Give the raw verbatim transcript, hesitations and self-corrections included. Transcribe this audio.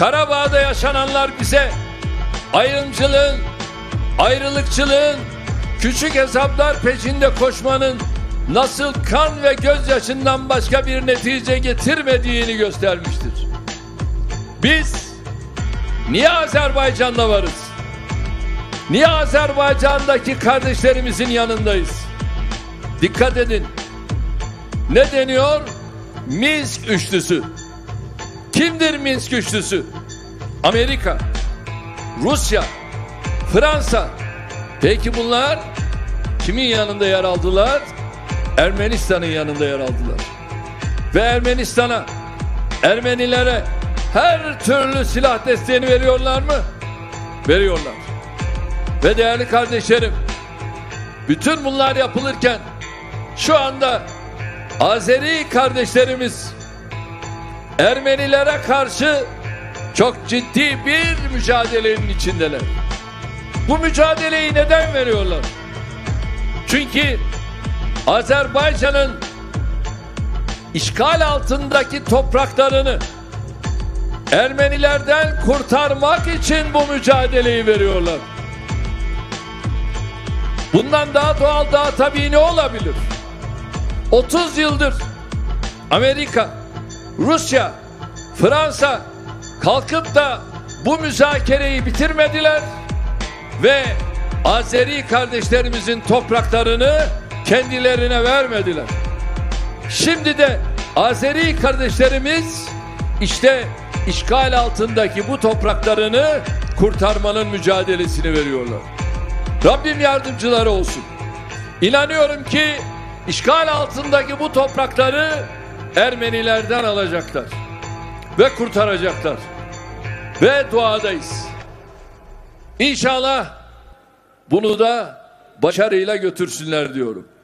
Karabağ'da yaşananlar bize ayrımcılığın, ayrılıkçılığın, küçük hesaplar peşinde koşmanın nasıl kan ve gözyaşından başka bir netice getirmediğini göstermiştir. Biz niye Azerbaycan'da varız? Niye Azerbaycan'daki kardeşlerimizin yanındayız? Dikkat edin. Ne deniyor? Minsk üçlüsü. Kimdir Minsk üçlüsü? Amerika, Rusya, Fransa. Peki bunlar kimin yanında yer aldılar? Ermenistan'ın yanında yer aldılar. Ve Ermenistan'a, Ermenilere her türlü silah desteğini veriyorlar mı? Veriyorlar. Ve değerli kardeşlerim, bütün bunlar yapılırken şu anda Azeri kardeşlerimiz Ermenilere karşı çok ciddi bir mücadelenin içindeler. Bu mücadeleyi neden veriyorlar? Çünkü Azerbaycan'ın işgal altındaki topraklarını Ermenilerden kurtarmak için bu mücadeleyi veriyorlar. Bundan daha doğal, daha tabii ne olabilir? otuz yıldır Amerika, Rusya, Fransa kalkıp da bu müzakereyi bitirmediler ve Azeri kardeşlerimizin topraklarını kendilerine vermediler. Şimdi de Azeri kardeşlerimiz işte işgal altındaki bu topraklarını kurtarmanın mücadelesini veriyorlar. Rabbim yardımcıları olsun. İnanıyorum ki işgal altındaki bu toprakları Ermenilerden alacaklar ve kurtaracaklar. Ve duadayız. İnşallah bunu da başarıyla götürsünler diyorum.